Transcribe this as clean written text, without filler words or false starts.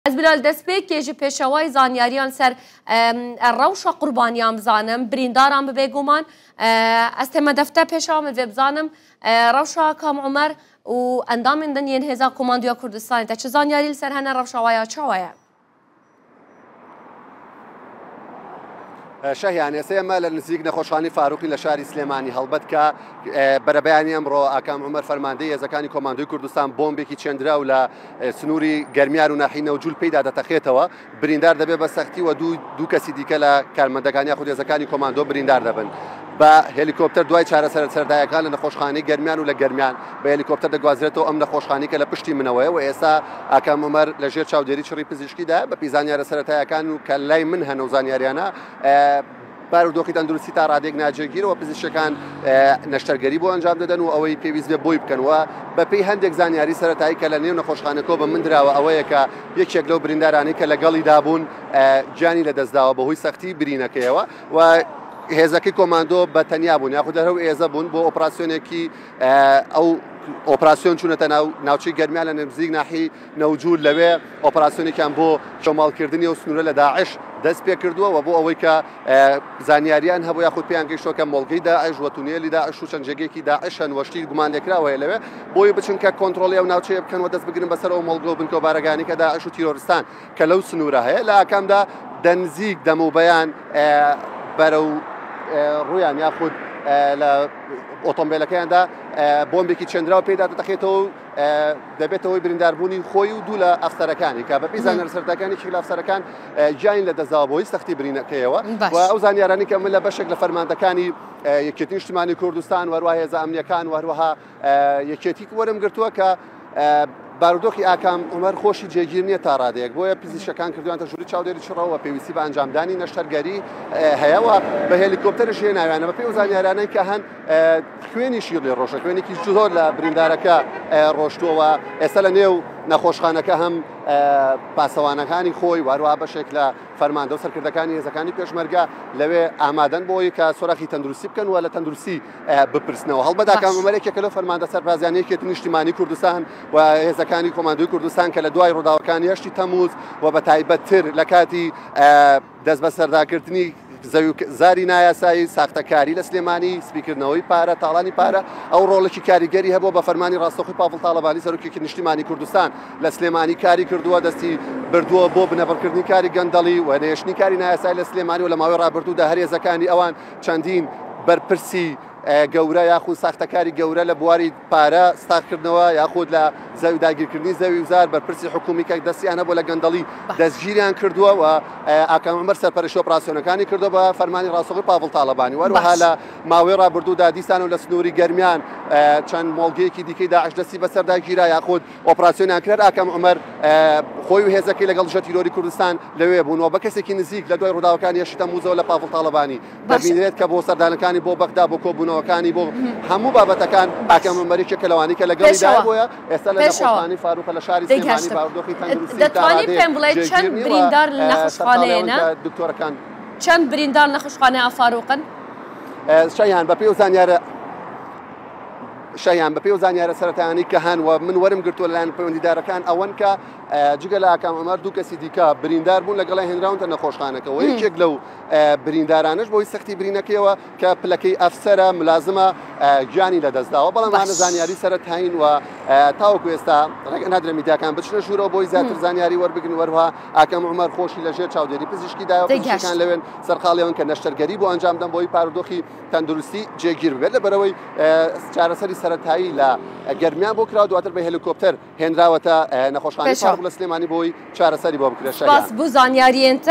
از بلال دەستپێکێژی پێشەوەی زانیاریان سەر ڕەوشە قوربانیان بزانم برینداران ببێ گومان ئەس تێمە دەفتە پێشەوە بێ بزانم ڕەوشە کام عومەر و ئەندامین دنیێن هێزا کۆماندویا کوردستانی تا چ زانیاری لەسەر هەنە ڕەوشەوەیە چاوەیە شەهیان ئێستا ئێمە لە نزیک نەخۆشخانەی فاروقی لە شاری سلێمانی هەڵبەت کە بەرەبەیانی ئەمڕۆ ئاکام عومەر فەرماندەی هێزەکانی کۆماندۆی کوردستان بۆمبێکی چێندرا و لە سنووری گەرمیار و ناحی نەوجول پێیدا دەتەخێتەوە بریندار دەبێت بە سەختی و دوو کەسی دیکە لە کارمەندەکانی یاخود هێزەکانی کۆماندۆ بریندار دەبن بە هێلیکۆپتەر دوای چارەسەر سەردایەکان لە نەخۆشخانەی گەرمیان و لە گەرمیان بە هێلیکۆپتەر دەگوازرێتەوە ئەم نەخۆشخانەی کە لە پشتی منەوەیە و ئێستا ئاکام عومەر لەژێر چاودێری چڕی پزیشکیدا بە پیزانیارە سەرەتایەکان و کە لای من هەنە و زانیاریانە بارودۆخی تەندروستی تا ڕادێک ناجێگیرەوە پزیشکەکان نەشتەرگەری بۆ ئەنجام دەدەن و ئەوەی پێویست بێ بۆی بکەنەوە بە پێی هەندێک زانیاری سەرەتایی کە لە نێو نەخۆشخانەکەەوە بە من درراوە ئەوەیە کە یەکێک لەو بریندارانی کە لەگەڵی دابوون گیانی لە دەستداوە بەهۆی سەختی برینەکەیەوە و هێزەکەی کۆماندۆ بە تەنیا بوون یاخود دەرەو ئێزە بوون بۆ ئۆپراسیۆنێکی ئەو ئۆپراسیۆن چوونەتە ناوچەی گەرمیان لە نزیک ناحی نەوجود لەوێ ئۆپراسیۆنێکیان بۆ شۆماڵکردنی و سنوورە لە داعش دەست پێ کردووە و بۆ ئەوەی کە زانیاریان هەبوو یاخود پێیان گەیشتووە کە مۆڵگەی داعش و تونێلی داعش و چەندجێگێکی داعشن وەشتی گومان لێکراوە لەوێ بۆی بچن کە کۆنتڕۆڵی ئەو ناوچەیە بکەن و دەست بگرن بەسەر ئەو مۆڵگە و بنکۆبارەکانی کە داعش و تیرۆریستان کە لەو سنوورە هەیە لە ئاکامدا دەنزیک دەموبەیان بەرەو ڕویان یاخود لە ئۆتۆمبیلەکەیاندا بۆمبێکی چێندراوە پێدا دەتەخێتەوە دەبێتەوەی برینداربوونی خۆی و دوو لە ئەفسەرەکانی کە بە پێی زانیار سەرەتاکانی لە ئەفسەرەکان گیان لە دەستداوەبەوەی سەختی برینەکەیەوە و ئەو زانیارانی کە من لە بەشێک لە فەرماندەکانی یەکێتی نیشتیمانی کوردستان وەروە هێزە ئەمنیەکان وەروەها یەکێتی وەرم گرتووە کە بارودۆخی ئاکام عومەر خۆشی جێگیر نییە تا ڕادەیەک بۆیە پزیشکەکان کردوانتە ژووری چاودێری چڕەوە پێویستی بە ئەنجامدانی نەشتەرگەری هەیەوە بە هێلیکۆپتەرش هێ ناویانە بە پێی و زانیارانەی کە هەن خوێنیشی لێ ڕۆژە خوێنێکی زۆر لە بریندارەکە ڕۆشتووە ئێستا لە نێو نەخۆشخانەکە هەم پاسەوانەکانی خۆی واروها بەشێک لە فەرماندە و سەرکردەکانی هێزەکانی پێشمەرگە لەوێ ئامادەن بۆی کە سۆراخی تەندروستی بکەن و لە تەندروستی بپرسنەوە هەڵبەت ئاکام عومەرێکێکە لەو فەرماندە سەربازیانەیەکێتی نیشتیمانی کوردستان و هێزەکانی کۆماندۆی کوردستان کە لە دوای ڕووداوەکانی 8 تەمووز و بە تایبەتتر لە کاتی دەست بە سەرداکردنی زاری نایاسایی ساختەکاری لە سلێمانی سپیکردنەوەی پارە تاڵانی پارە ئەو ڕۆڵێکی کاریگەری هەبوو بە فەرمانی ڕاستەوخی پاڤڵ تاڵەبانی سەرۆکێکی نیشتیمانی کوردستان لە سلێمانی کاری کردووە دەستی بردووە بۆ بنەبەرکردنی کاری گەندەڵی و نێشتنی کاری نایاسایی لە سلێمانی و لە ماوەی ڕابردوودا هەر هێزەکانی ئەوان چەندین بەرپرسی گەورە یاخود ساختەکاری گەورە لە بواری پارە ستاقکردنەوە یاخود لە زەوی داگیرکردنی زەوی وزار بەرپرسی حکومی کە دەستیانە بۆ لە گەندەڵی دەستگیریان کردووە و ئاکام عومەر سەرپەرشتی ئۆپراسیۆنەکانی کردووە بە فەرمانی ڕاستەوخی پاڤڵ تاڵەبانی وەروەها لە ماوەی ڕابردوودا دیسان و لە سنووری گەرمیان چەند مۆڵگەیەکی دیکەی داعش دەستی بەسەردا گیرا یاخود ئۆپراسیۆنیان کرد ئاکام عومەر خۆی و هێزەکەی لەگەڵ ژە تیرۆری کوردستان لەوێ بوونەوە بە کەسێکی نزیک لە دوای ڕووداوەکانی 8 تەمووزەوە لە پاڤڵ تاڵەبانی دەبینرێت کە بۆ سەردانەکانی بۆ بەغدا بۆ کۆبوونەوەکانی بۆ هەموو بابەتەکان ئاکام عومەرێکێکە کە لەوانەی کە لەگەڵیدا بووە ئێستا لە نەخۆشخانەی فاروقە لە شاری سلێمانی بارودۆخی تەندروستی دەتوانیت پێم بڵێیت چەند بریندار لە نەخۆشخانەیەنە دکتۆرەکان چەند بریندار لە نەخۆشخانەی فاروقن شەیان بە پێی و زانیارە شەیان بە پێی و زانیارە سەرەتایانی کە هەن و من وەرم گرتووە لەلایەن پەیوەندیدارەکان ئەوەن کە جگە لە ئاکام عومەر دوو کەسی دیکە بریندار بوون لەگەڵای هێنراونتە نەخۆشخانەکەەوە یەکێک لەو بریندارانش بۆی سەختی برینەکەیەوە کە پلەکەی ئەفسەرە ملازمە گیانی لە دەستداوە بەڵام هانە زانیاری سەرەتایین و تاوەکو ئێستا ڕێگە نادرێ میدیاکان بچنە ژوورەوە بۆی زیاتر زانیاری وەربگرن وەروها ئاکام عومەر خۆشی لەژێر چاودێری پزیشکیدایەوە پزیشکان لەوێن سەرقاڵیەوەن کە نەشتەرگەری بۆ ئەنجامدەن بۆی پارودۆخی تەندروستی جێگیر بێت لەبەرەوەی چارەسەری سەرەتایی لە گەرمیان بۆ کراوە دواتر بە هێلیکۆپتەر هێنراوەتە نەخۆشخانەی فاروق لە سلێمانی بۆی چارەسەری بۆ بکرێت. باس بوو زانیاریێنتە